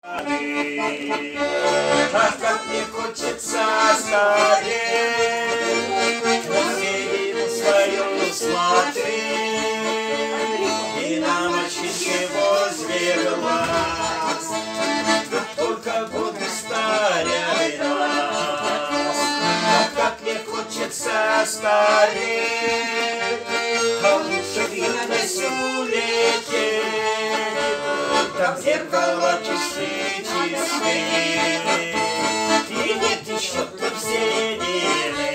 Ах, как мне хочется стареть, на свою смотреть и на морщинки возле глаз. Как только годы старят нас, ах, как мне хочется стареть, а лучше в юность улететь. Там зеркало часы чистые, и нет еще тут зелени.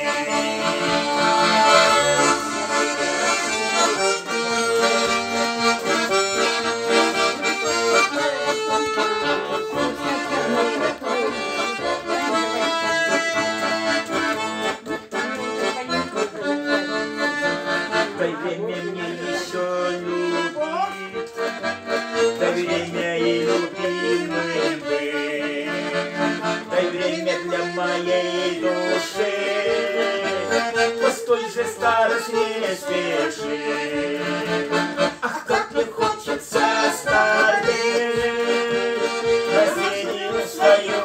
Дай время мне еще любить, дай время и любимый быть, дай время для моей души, постой же, старость, не спеши. Ах, как мне хочется стареть, на зелень свою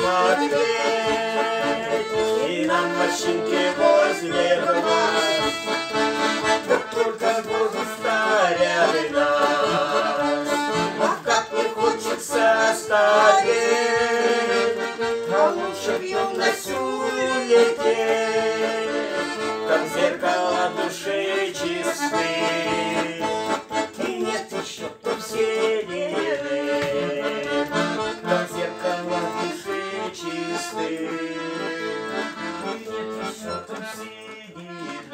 смотреть и на морщинки возле глаз. Как только годы старят нас, ах, как мне хочется стареть, а лучше в юность улететь. Как зеркало души чисты, и нет еще тут зелени. Как зеркало души чисты, и нет еще тут зелени.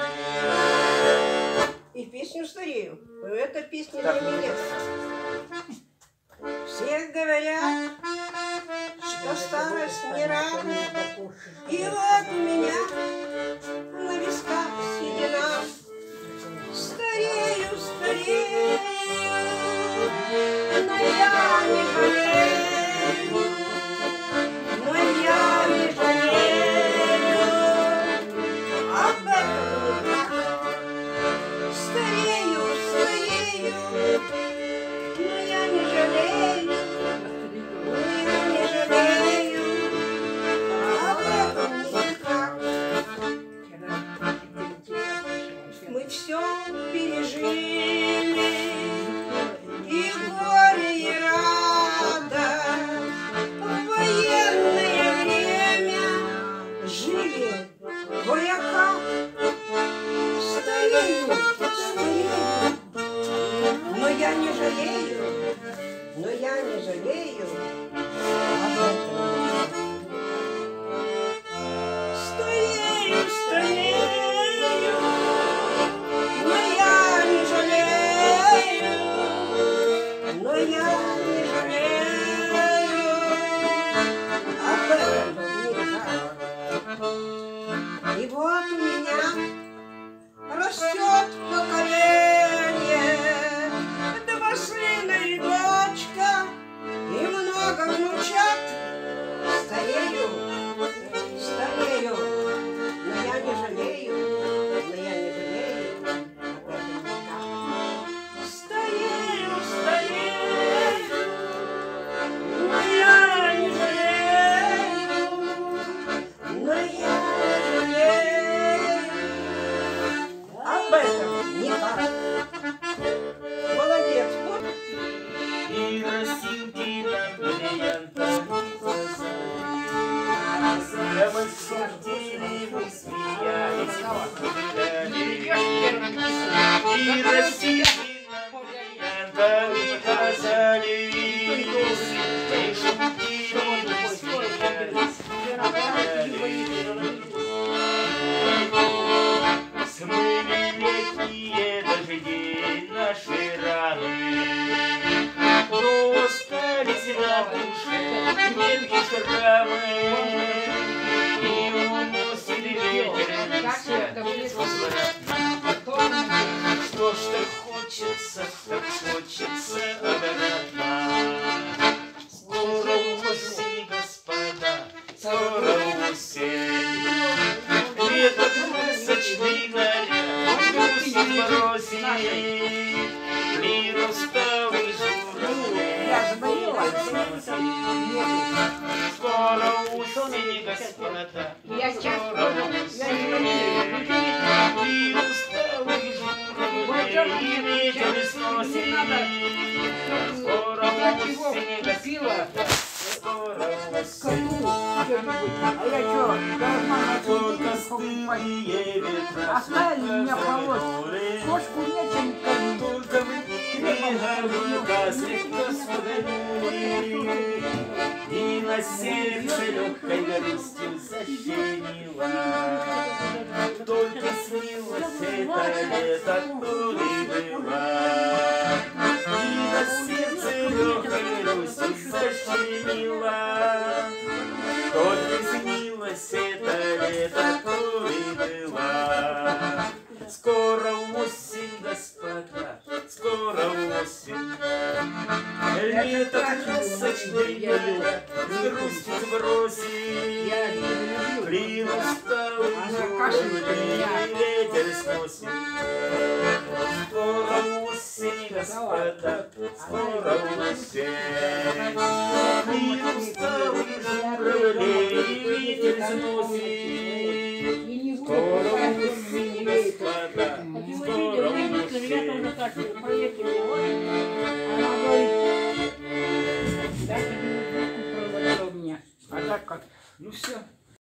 И песню старею. Это песня для меня. Все говорят, что старость не рано. И вот у меня на висках седина. Старею, старею, но я не жалею. Но я не жалею. Об этом никак. Старею, старею, но я не жалею, но я не жалею, об этом никак. Мы все пережили, и горе, и радость. В военное время жили кое-как. Старею, но я не жалею, но я не жалею об этом. Старею, старею, но я не жалею, но я не жалею об этом никак. И вот у меня растет поколение, два сына и дочка, и много внучат. Старею, старею, но я не жалею, но я не жалею об этом никак. Старею, старею, но я не жалею, но я не жалею об этом никак. Молодец, вот. И росинки на бриллиантах да мы шутили, мы смеялись, гуляли. И росинки на бриллиантах казались, мы шутили, мы смеялись, гуляли. Смыли летние дожди наши раны, но остались на душе мелкие шрамы, и уносит ветер нельзя безвозвратно. Что ж так хочется обратно. Скоро осень, господа, скоро осень. Лето красочный наряд, грусть в морозе, мир усталый журавль. осени, господа. Я сейчас Скоро осень. И усталый журавль, и ветер сносит. Скоро осень, господа. Скоро осень. А я что, должна Только на стылые ветра. Оставили меня полось. Кошку нечем кормить. Только вы года слегка сводили, и на сердце легкой грустью защемило. Только снилось это лето, то и было, и на сердце легкой грустью защемило. Только снилось это лето, то и было. Скоро осень, господа, скоро осень. Лето красочное лето, с грустью сбросит. Клин усталый журавль, ветер сносит. Скоро осень, господа, скоро осень. Клин усталый журавль, ветер сносит. Скоро осень, господа, скоро осень. А так как? Ну все.